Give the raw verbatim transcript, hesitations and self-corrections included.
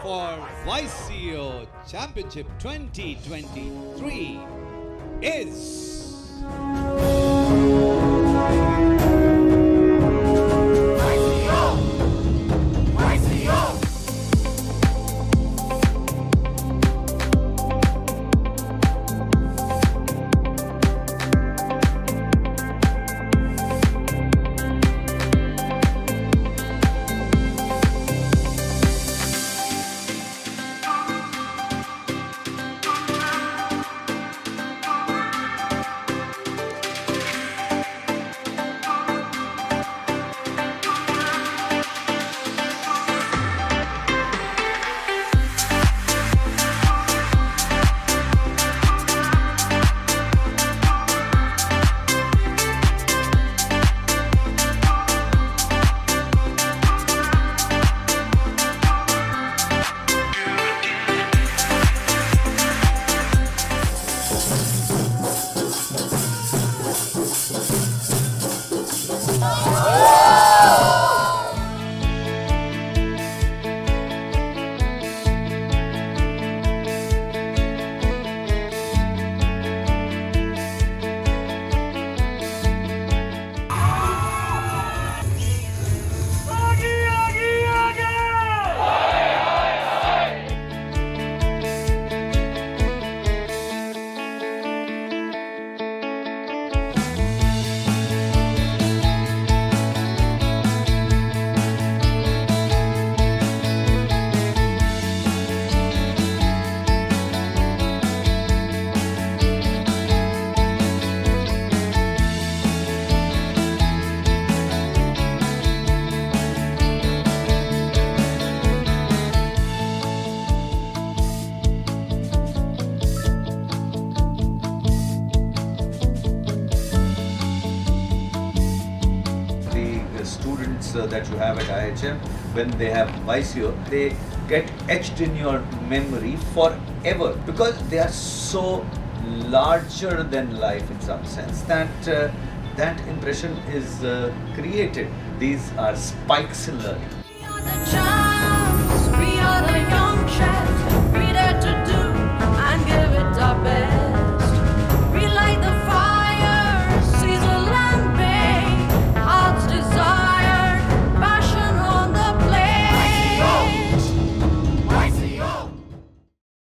for Y C O Championship twenty twenty-three is... Students uh, that you have at I I H M, when they have Y C O, they get etched in your memory forever because they are so larger than life in some sense that uh, that impression is uh, created. These are spikes in learning.